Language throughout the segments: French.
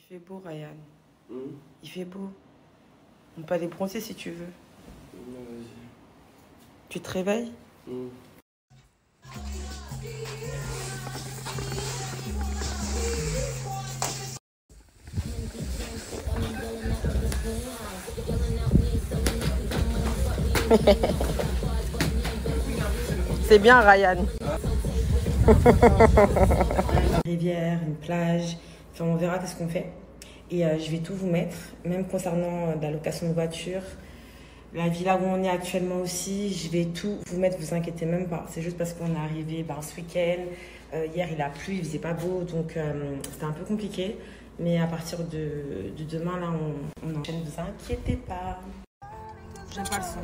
fait beau, Ryan. Il fait beau. On peut aller bronzer si tu veux. Vas-y. Tu te réveilles? C'est bien, Ryan. Rivière, une plage. Enfin, on verra qu'est-ce qu'on fait. Et je vais tout vous mettre, même concernant la location de voiture. La villa où on est actuellement aussi, je vais tout vous mettre, vous inquiétez même pas. C'est juste parce qu'on est arrivé ce week-end. Hier, il a plu, il faisait pas beau, donc c'était un peu compliqué. Mais à partir de demain, là, on enchaîne, vous inquiétez pas. J'aime pas le son.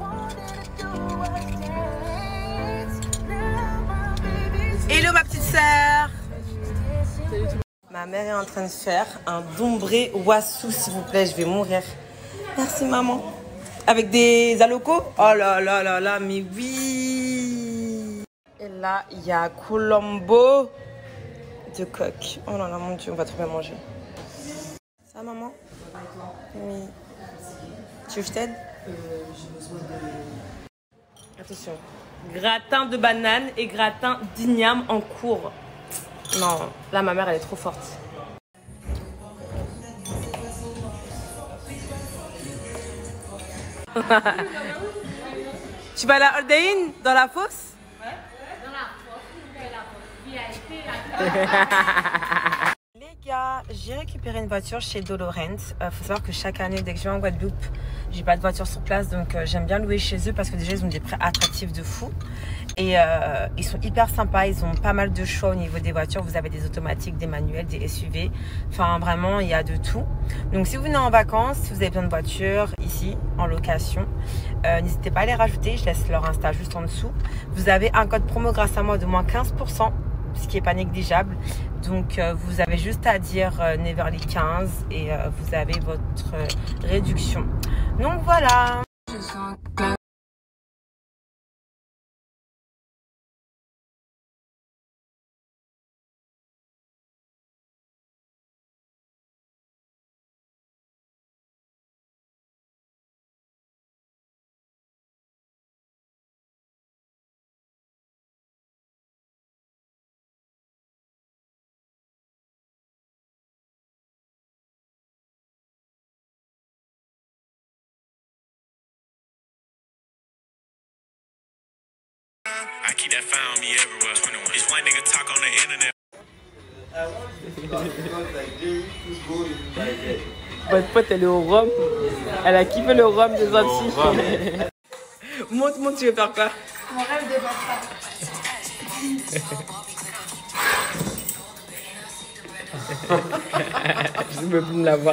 Hello ma petite sœur. Ma mère est en train de faire un dombré wassou, s'il vous plaît, je vais mourir. Merci maman. Avec des alocos? Oh là là là là, mais oui. Et là, il y a Colombo de coq. Oh là là, mon Dieu, on va trop bien manger. Ça, maman? Oui. Tu veux que je t'aide? J'ai besoin de... Attention. Gratin de banane et gratin d'igname en cours. Non, là, ma mère, elle est trop forte. Tu vas à la Holiday Inn dans la fosse? Ouais, dans la fosse. Les gars, j'ai récupéré une voiture chez Dolorent. Faut savoir que chaque année, dès que je vais en Guadeloupe, j'ai pas de voiture sur place, donc j'aime bien louer chez eux parce que déjà ils ont des prix attractifs de fou. Et ils sont hyper sympas, ils ont pas mal de choix au niveau des voitures. Vous avez des automatiques, des manuels, des SUV. Enfin vraiment, il y a de tout. Donc si vous venez en vacances, si vous avez besoin de voitures ici, en location, n'hésitez pas à les rajouter. Je laisse leur Insta juste en dessous. Vous avez un code promo grâce à moi de moins 15%, ce qui n'est pas négligeable. Donc vous avez juste à dire Neverly 15 et vous avez votre réduction. Donc voilà. I keep that file on me everywhere. 21. This one nigga talk on the internet. Votre pote, elle est au rhum. Elle a kiffé le rhum des Antilles. Montre, tu veux faire quoi? Mon rêve de faire ça. Je veux plus me la voir.